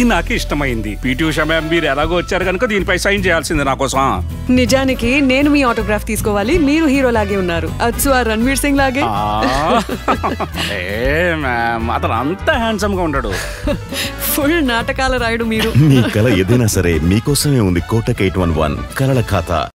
ఇది నాకు ఇష్టమైంది. పీటీ ఉషా మ్యామ్, మీరు ఎలాగో వచ్చారు కనుక దీనిపై సైన్ చేయాల్సింది నా కోసం. నిజానికి నేను మీ ఆటోగ్రాఫ్ తీసుకోవాలి. మీరు హీరో లాగే ఉన్నారు, అచ్చు ఆ రణ్వీర్ సింగ్ లాగే. అతను అంత హ్యాండ్సమ్ గా ఉంటాడు. ఫుల్ నాటకాల రాయుడు మీరు. మీ కళ ఏదైనా సరే మీకోసమే ఉంది కోటక్ 811 కళల ఖాతా.